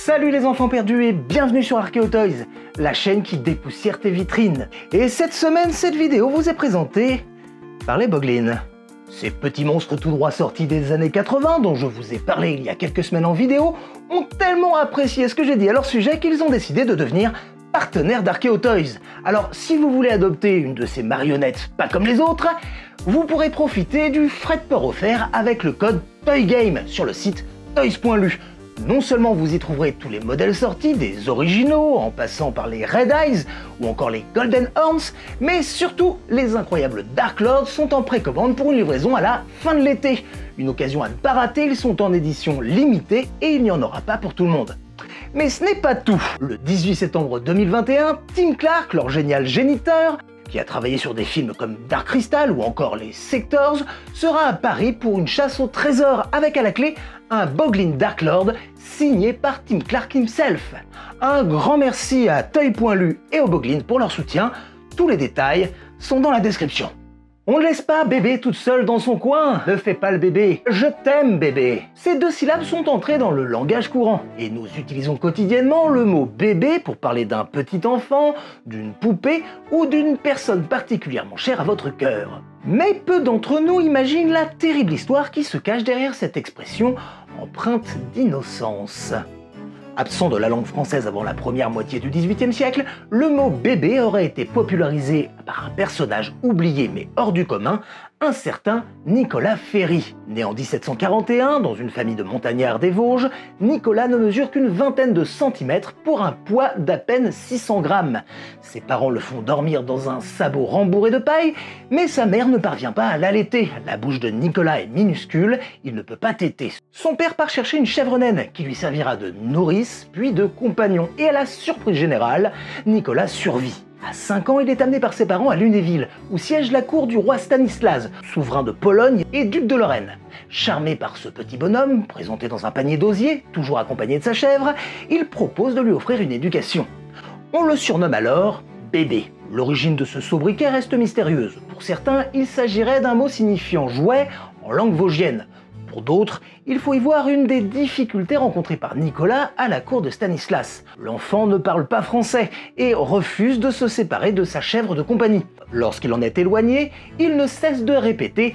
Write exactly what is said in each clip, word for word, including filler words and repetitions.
Salut les enfants perdus et bienvenue sur Archéotoys, la chaîne qui dépoussière tes vitrines. Et cette semaine, cette vidéo vous est présentée par les Boglins. Ces petits monstres tout droit sortis des années quatre-vingts, dont je vous ai parlé il y a quelques semaines en vidéo, ont tellement apprécié ce que j'ai dit à leur sujet qu'ils ont décidé de devenir partenaires d'Archéotoys. Alors si vous voulez adopter une de ces marionnettes pas comme les autres, vous pourrez profiter du frais de port offert avec le code TOYGAME sur le site toys point lu. Non seulement vous y trouverez tous les modèles sortis, des originaux, en passant par les Red Eyes ou encore les Golden Horns, mais surtout les incroyables Dark Lords sont en précommande pour une livraison à la fin de l'été. Une occasion à ne pas rater, ils sont en édition limitée et il n'y en aura pas pour tout le monde. Mais ce n'est pas tout. Le dix-huit septembre deux mille vingt et un, Tim Clark, leur génial géniteur, qui a travaillé sur des films comme Dark Crystal ou encore les Sectors, sera à Paris pour une chasse au trésor avec à la clé un Boglin Dark Lord signé par Tim Clark himself. Un grand merci à toys point lu et aux Boglins pour leur soutien. Tous les détails sont dans la description. On ne laisse pas bébé toute seule dans son coin, ne fais pas le bébé, je t'aime bébé. Ces deux syllabes sont entrées dans le langage courant, et nous utilisons quotidiennement le mot bébé pour parler d'un petit enfant, d'une poupée ou d'une personne particulièrement chère à votre cœur. Mais peu d'entre nous imaginent la terrible histoire qui se cache derrière cette expression empreinte d'innocence. Absent de la langue française avant la première moitié du dix-huitième siècle, le mot bébé aurait été popularisé par un personnage oublié mais hors du commun, un certain Nicolas Ferry. Né en dix-sept cent quarante et un dans une famille de montagnards des Vosges, Nicolas ne mesure qu'une vingtaine de centimètres pour un poids d'à peine six cents grammes. Ses parents le font dormir dans un sabot rembourré de paille, mais sa mère ne parvient pas à l'allaiter. La bouche de Nicolas est minuscule, il ne peut pas téter. Son père part chercher une chèvre naine qui lui servira de nourrice puis de compagnon, et à la surprise générale, Nicolas survit. À cinq ans, il est amené par ses parents à Lunéville, où siège la cour du roi Stanislas, souverain de Pologne et duc de Lorraine. Charmé par ce petit bonhomme, présenté dans un panier d'osier, toujours accompagné de sa chèvre, il propose de lui offrir une éducation. On le surnomme alors bébé. L'origine de ce sobriquet reste mystérieuse. Pour certains, il s'agirait d'un mot signifiant jouet en langue vosgienne. Pour d'autres, il faut y voir une des difficultés rencontrées par Nicolas à la cour de Stanislas. L'enfant ne parle pas français et refuse de se séparer de sa chèvre de compagnie. Lorsqu'il en est éloigné, il ne cesse de répéter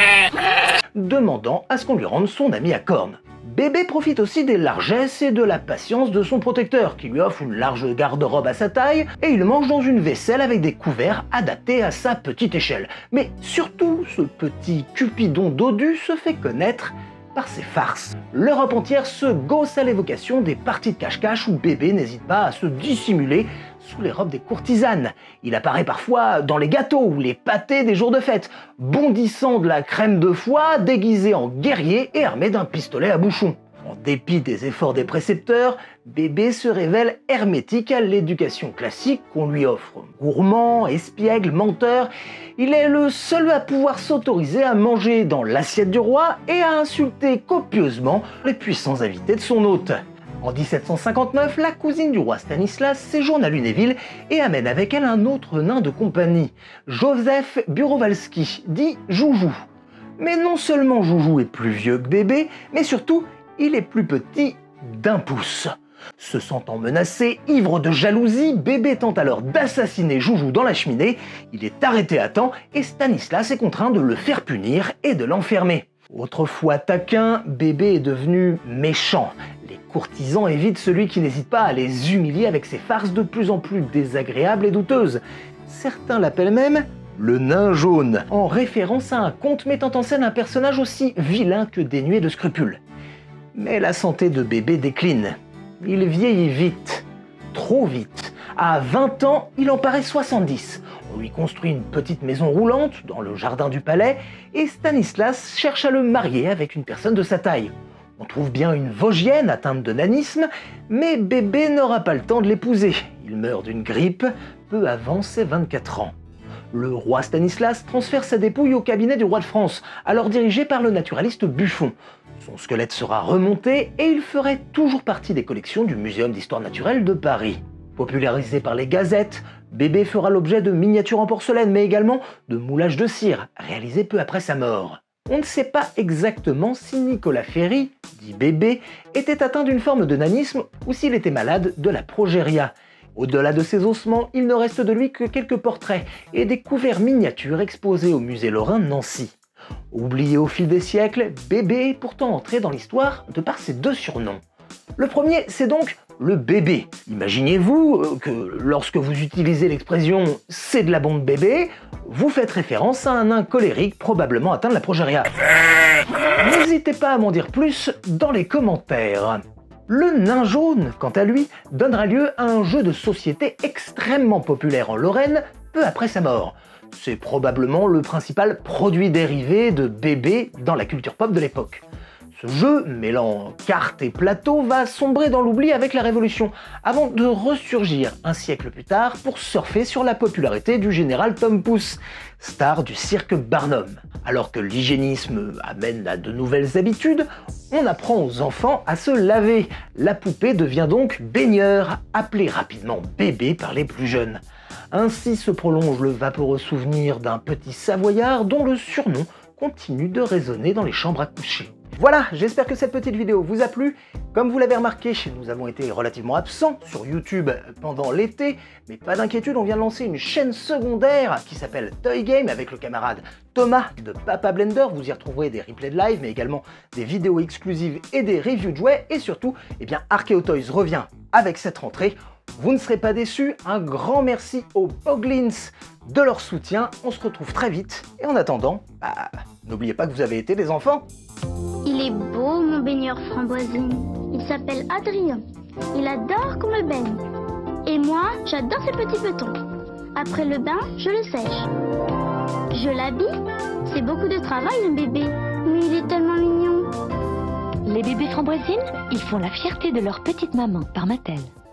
« demandant à ce qu'on lui rende son ami à cornes ». Bébé profite aussi des largesses et de la patience de son protecteur, qui lui offre une large garde-robe à sa taille, et il mange dans une vaisselle avec des couverts adaptés à sa petite échelle. Mais surtout, ce petit Cupidon dodu se fait connaître par ses farces. L'Europe entière se gausse à l'évocation des parties de cache-cache où bébé n'hésite pas à se dissimuler sous les robes des courtisanes. Il apparaît parfois dans les gâteaux ou les pâtés des jours de fête, bondissant de la crème de foie, déguisé en guerrier et armé d'un pistolet à bouchon. En dépit des efforts des précepteurs, bébé se révèle hermétique à l'éducation classique qu'on lui offre. Gourmand, espiègle, menteur, il est le seul à pouvoir s'autoriser à manger dans l'assiette du roi et à insulter copieusement les puissants invités de son hôte. En dix-sept cent cinquante-neuf, la cousine du roi Stanislas séjourne à Lunéville et amène avec elle un autre nain de compagnie, Joseph Burowalski, dit Joujou. Mais non seulement Joujou est plus vieux que bébé, mais surtout, il est plus petit d'un pouce. Se sentant menacé, ivre de jalousie, bébé tente alors d'assassiner Joujou dans la cheminée. Il est arrêté à temps et Stanislas est contraint de le faire punir et de l'enfermer. Autrefois taquin, bébé est devenu méchant. Les courtisans évitent celui qui n'hésite pas à les humilier avec ses farces de plus en plus désagréables et douteuses. Certains l'appellent même le nain jaune, en référence à un conte mettant en scène un personnage aussi vilain que dénué de scrupules. Mais la santé de bébé décline. Il vieillit vite, trop vite. À vingt ans, il en paraît soixante-dix. On lui construit une petite maison roulante dans le jardin du palais et Stanislas cherche à le marier avec une personne de sa taille. On trouve bien une Vosgienne atteinte de nanisme, mais bébé n'aura pas le temps de l'épouser. Il meurt d'une grippe peu avant ses vingt-quatre ans. Le roi Stanislas transfère sa dépouille au cabinet du roi de France, alors dirigé par le naturaliste Buffon. Son squelette sera remonté et il ferait toujours partie des collections du Muséum d'histoire naturelle de Paris. Popularisé par les gazettes, bébé fera l'objet de miniatures en porcelaine, mais également de moulages de cire, réalisés peu après sa mort. On ne sait pas exactement si Nicolas Ferry, dit Bébé, était atteint d'une forme de nanisme ou s'il était malade de la progéria. Au-delà de ses ossements, il ne reste de lui que quelques portraits et des couverts miniatures exposés au musée Lorrain de Nancy. Oublié au fil des siècles, Bébé est pourtant entré dans l'histoire de par ses deux surnoms. Le premier, c'est donc le bébé. Imaginez-vous que lorsque vous utilisez l'expression « c'est de la bombe bébé », vous faites référence à un nain colérique probablement atteint de la progéria. N'hésitez pas à m'en dire plus dans les commentaires. Le nain jaune, quant à lui, donnera lieu à un jeu de société extrêmement populaire en Lorraine peu après sa mort. C'est probablement le principal produit dérivé de Bébé dans la culture pop de l'époque. Ce jeu, mêlant cartes et plateaux, va sombrer dans l'oubli avec la Révolution, avant de ressurgir un siècle plus tard pour surfer sur la popularité du général Tom Pouce, star du cirque Barnum. Alors que l'hygiénisme amène à de nouvelles habitudes, on apprend aux enfants à se laver. La poupée devient donc baigneur, appelée rapidement Bébé par les plus jeunes. Ainsi se prolonge le vaporeux souvenir d'un petit Savoyard dont le surnom continue de résonner dans les chambres à coucher. Voilà, j'espère que cette petite vidéo vous a plu. Comme vous l'avez remarqué, nous avons été relativement absents sur YouTube pendant l'été, mais pas d'inquiétude, on vient de lancer une chaîne secondaire qui s'appelle Toy Game avec le camarade Thomas de Papa Blender. Vous y retrouverez des replays de live, mais également des vidéos exclusives et des reviews de jouets. Et surtout, eh bien, Arkeo Toys revient avec cette rentrée. Vous ne serez pas déçus. Un grand merci aux Boglins de leur soutien. On se retrouve très vite. Et en attendant, bah, n'oubliez pas que vous avez été des enfants. Il est beau, mon baigneur framboisine. Il s'appelle Adrien. Il adore qu'on me baigne. Et moi, j'adore ces petits petons. Après le bain, je le sèche. Je l'habille. C'est beaucoup de travail, un bébé. Mais il est tellement mignon. Les bébés framboisines, ils font la fierté de leur petite maman par Mattel.